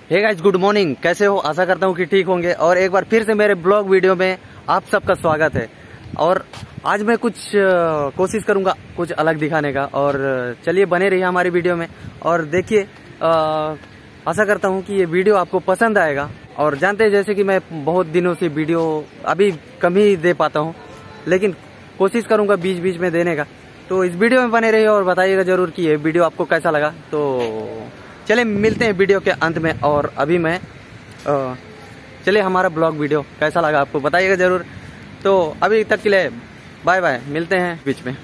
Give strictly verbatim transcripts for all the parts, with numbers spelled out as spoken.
Hey guys, good morning. कैसे हो? आशा करता हूँ कि ठीक होंगे। और एक बार फिर से मेरे ब्लॉग वीडियो में आप सबका स्वागत है। और आज मैं कुछ कोशिश करूंगा कुछ अलग दिखाने का। और चलिए, बने रहिए हमारी वीडियो में और देखिए। आशा करता हूँ कि ये वीडियो आपको पसंद आएगा। और जानते हैं जैसे कि मैं बहुत दिनों से वीडियो अभी कम ही दे पाता हूँ, लेकिन कोशिश करूंगा बीच बीच में देने का। तो इस वीडियो में बने रहिए और बताइएगा जरूर कि ये वीडियो आपको कैसा लगा। तो चलिए मिलते हैं वीडियो के अंत में। और अभी मैं चलिए, हमारा ब्लॉग वीडियो कैसा लगा आपको बताइएगा जरूर। तो अभी तक के लिए बाय बाय, मिलते हैं बीच में।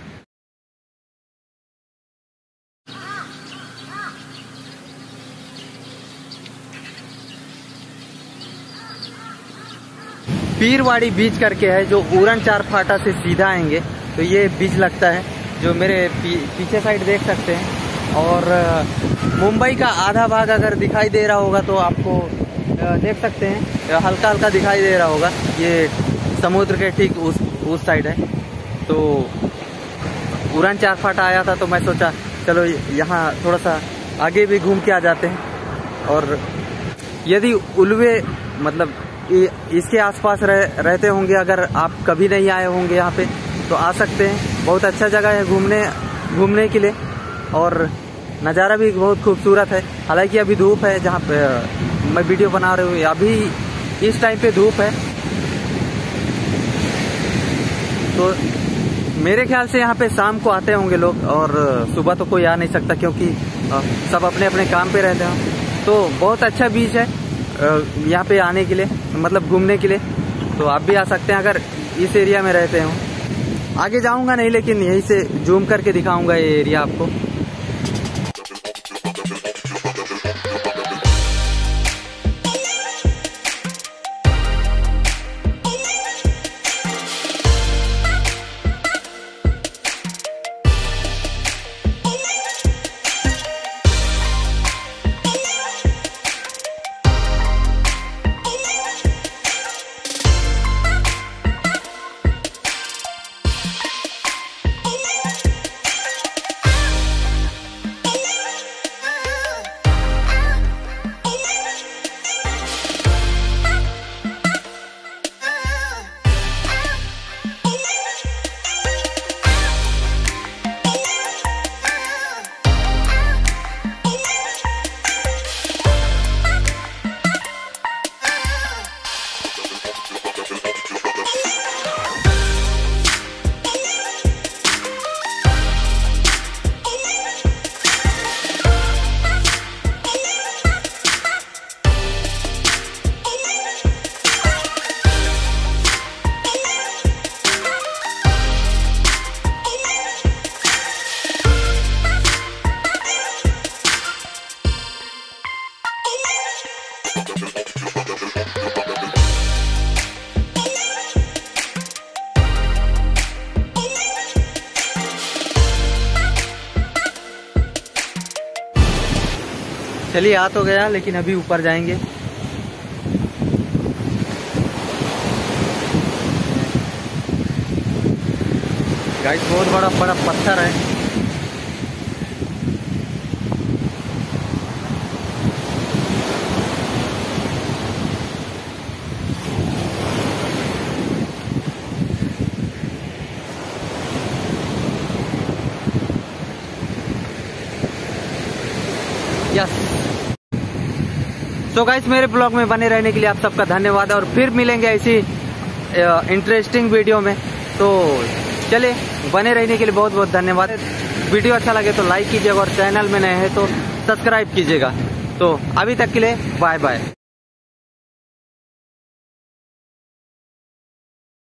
पीरवाड़ी बीच करके है जो उरण चार फाटा से सीधा आएंगे तो ये बीच लगता है, जो मेरे पी, पीछे साइड देख सकते हैं। और मुंबई का आधा भाग अगर दिखाई दे रहा होगा तो आपको देख सकते हैं, हल्का हल्का दिखाई दे रहा होगा। ये समुद्र के ठीक उस उस साइड है। तो उड़ान चार फाटा आया था तो मैं सोचा चलो यहाँ थोड़ा सा आगे भी घूम के आ जाते हैं। और यदि उल्वे मतलब इसके आसपास रह, रहते होंगे, अगर आप कभी नहीं आए होंगे यहाँ पे तो आ सकते हैं। बहुत अच्छा जगह है घूमने घूमने के लिए और नज़ारा भी बहुत खूबसूरत है। हालांकि अभी धूप है, जहाँ पे मैं वीडियो बना रही हूँ अभी इस टाइम पे धूप है। तो मेरे ख्याल से यहाँ पे शाम को आते होंगे लोग, और सुबह तो कोई आ नहीं सकता क्योंकि सब अपने अपने काम पे रहते हैं। तो बहुत अच्छा बीच है यहाँ पे आने के लिए, मतलब घूमने के लिए। तो आप भी आ सकते हैं अगर इस एरिया में रहते हो। आगे जाऊंगा नहीं, लेकिन यहीं से जूम करके दिखाऊंगा ये एरिया आपको। चलिए, आ तो गया, लेकिन अभी ऊपर जाएंगे। गाइस, बहुत बड़ा बड़ा पत्थर है। यस। तो गाइस, मेरे ब्लॉग में बने रहने के लिए आप सबका धन्यवाद। और फिर मिलेंगे ऐसी इंटरेस्टिंग वीडियो में। तो चले, बने रहने के लिए बहुत बहुत धन्यवाद। वीडियो अच्छा लगे तो लाइक कीजिएगा और चैनल में नए हैं तो सब्सक्राइब कीजिएगा। तो अभी तक के लिए बाय बाय।